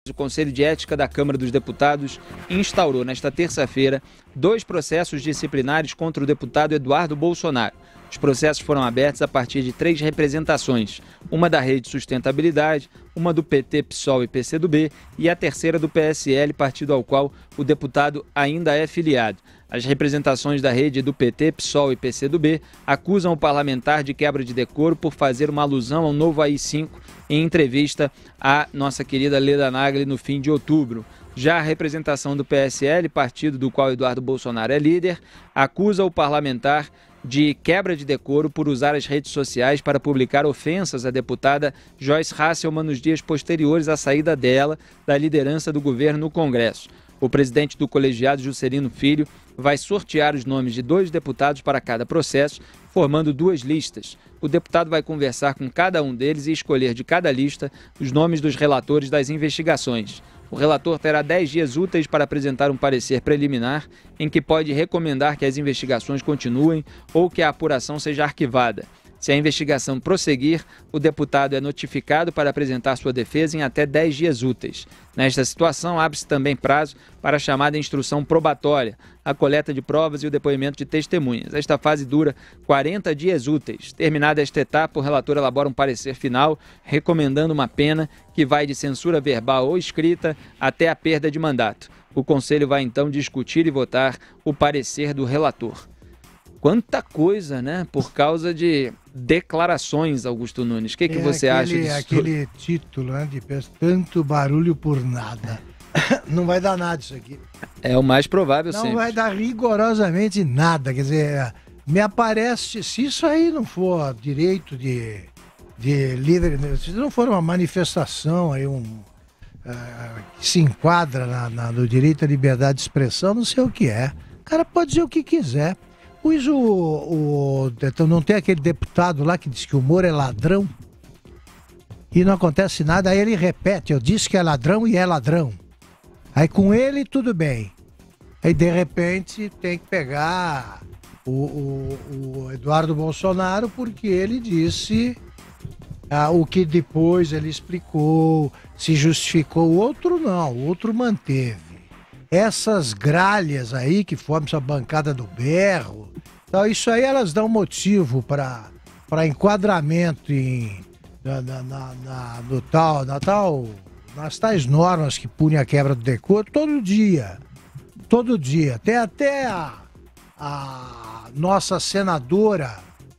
O Conselho de Ética da Câmara dos Deputados instaurou nesta terça-feira 2 processos disciplinares contra o deputado Eduardo Bolsonaro. Os processos foram abertos a partir de 3 representações, uma da Rede Sustentabilidade, uma do PT, PSOL e PCdoB e a terceira do PSL, partido ao qual o deputado ainda é filiado. As representações da rede do PT, PSOL e PCdoB acusam o parlamentar de quebra de decoro por fazer uma alusão ao novo AI-5 em entrevista à nossa querida Leda Nagli no fim de outubro. Já a representação do PSL, partido do qual Eduardo Bolsonaro é líder, acusa o parlamentar de quebra de decoro por usar as redes sociais para publicar ofensas à deputada Joyce Hasselmann nos dias posteriores à saída dela da liderança do governo no Congresso. O presidente do colegiado, Juscelino Filho, vai sortear os nomes de 2 deputados para cada processo, formando 2 listas. O deputado vai conversar com cada um deles e escolher de cada lista os nomes dos relatores das investigações. O relator terá 10 dias úteis para apresentar um parecer preliminar em que pode recomendar que as investigações continuem ou que a apuração seja arquivada. Se a investigação prosseguir, o deputado é notificado para apresentar sua defesa em até 10 dias úteis. Nesta situação, abre-se também prazo para a chamada instrução probatória, a coleta de provas e o depoimento de testemunhas. Esta fase dura 40 dias úteis. Terminada esta etapa, o relator elabora um parecer final, recomendando uma pena que vai de censura verbal ou escrita até a perda de mandato. O Conselho vai então discutir e votar o parecer do relator. Quanta coisa, né? Por causa de declarações, Augusto Nunes. O que você acha disso? Aquele título, né? De tanto barulho por nada. Não vai dar nada isso aqui. É o mais provável, sempre. Não vai dar rigorosamente nada. Quer dizer, me aparece, se isso aí não for direito de líder, se não for uma manifestação aí, que se enquadra no direito à liberdade de expressão, não sei o que é. O cara pode dizer o que quiser. Pois então não tem aquele deputado lá que diz que o Moro é ladrão e não acontece nada, aí ele repete, eu disse que é ladrão e é ladrão. Aí com ele tudo bem. Aí de repente tem que pegar o Eduardo Bolsonaro porque ele disse o que depois ele explicou, se justificou. O outro não, o outro manteve. Essas gralhas aí que formam essa bancada do berro, então, isso aí elas dão motivo para enquadramento nas tais normas que punem a quebra do decoro todo dia. Tem até a nossa senadora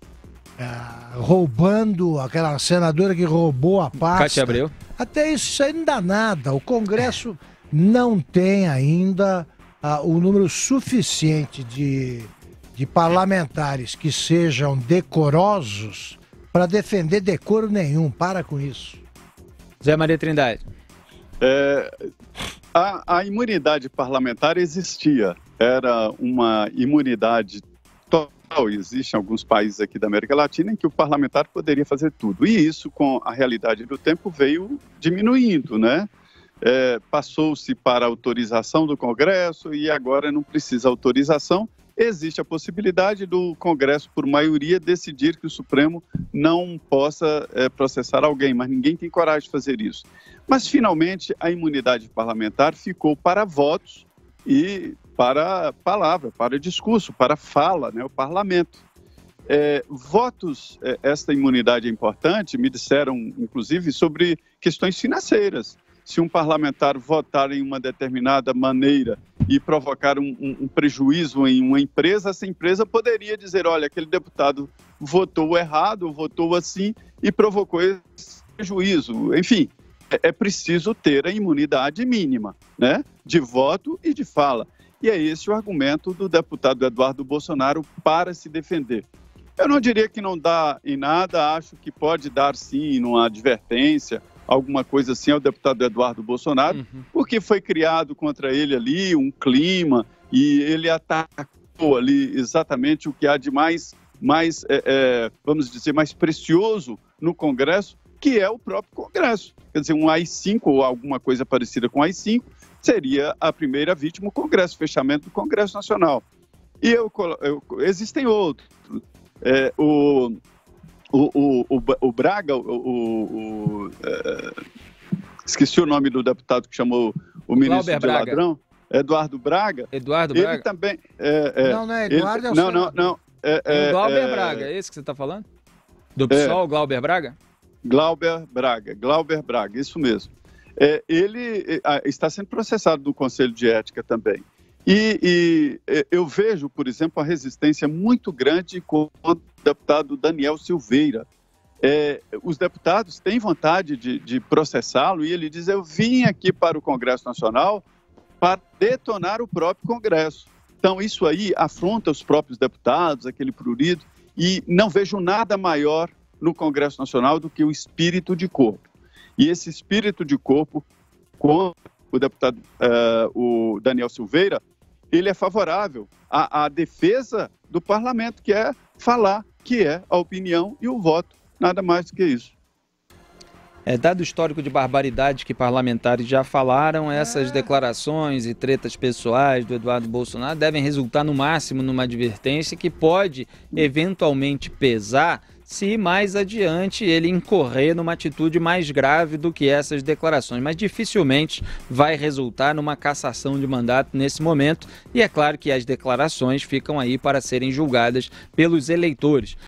roubando, aquela senadora que roubou a pasta. Cátia Abreu. Até isso aí não dá nada. O Congresso não tem ainda o número suficiente de parlamentares que sejam decorosos para defender decoro nenhum. Para com isso. Zé Maria Trindade. A imunidade parlamentar existia. Era uma imunidade total. Existem alguns países aqui da América Latina em que o parlamentar poderia fazer tudo. E isso, com a realidade do tempo, veio diminuindo, né? Passou-se para autorização do Congresso e agora não precisa autorização. Existe a possibilidade do Congresso, por maioria, decidir que o Supremo não possa processar alguém, mas ninguém tem coragem de fazer isso. Mas, finalmente, a imunidade parlamentar ficou para votos e para palavra, para discurso, para fala, né, o parlamento. Esta imunidade é importante, me disseram, inclusive, sobre questões financeiras. Se um parlamentar votar em uma determinada maneira e provocar um prejuízo em uma empresa, essa empresa poderia dizer, olha, aquele deputado votou errado, votou assim e provocou esse prejuízo. Enfim, é preciso ter a imunidade mínima, né, de voto e de fala. E é esse o argumento do deputado Eduardo Bolsonaro para se defender. Eu não diria que não dá em nada, acho que pode dar sim numa advertência, alguma coisa assim ao deputado Eduardo Bolsonaro, porque foi criado contra ele ali um clima e ele atacou ali exatamente o que há de mais vamos dizer, mais precioso no Congresso, que é o próprio Congresso. Quer dizer, um AI-5 ou alguma coisa parecida com AI-5 seria a primeira vítima, o Congresso, o fechamento do Congresso Nacional. E existem outros. O Braga, esqueci o nome do deputado que chamou o ministro Glauber de Braga. ladrão, Eduardo Braga. Eduardo Ele Braga? também... Não é Eduardo, é o Não, senador. não. O Glauber Braga, é esse que você está falando? Do PSOL, Glauber Braga? Glauber Braga, isso mesmo. Ele está sendo processado no Conselho de Ética também. E eu vejo, por exemplo, a resistência muito grande contra o deputado Daniel Silveira. Os deputados têm vontade de processá-lo e ele diz: eu vim aqui para o Congresso Nacional para detonar o próprio Congresso. Então, isso aí afronta os próprios deputados, aquele prurido, e não vejo nada maior no Congresso Nacional do que o espírito de corpo. E esse espírito de corpo, com o deputado o Daniel Silveira, ele é favorável à defesa do parlamento, que é falar, que é a opinião e o voto, nada mais do que isso. Dado o histórico de barbaridade que parlamentares já falaram, essas declarações e tretas pessoais do Eduardo Bolsonaro devem resultar no máximo numa advertência que pode eventualmente pesar se mais adiante ele incorrer numa atitude mais grave do que essas declarações, mas dificilmente vai resultar numa cassação de mandato nesse momento, e é claro que as declarações ficam aí para serem julgadas pelos eleitores.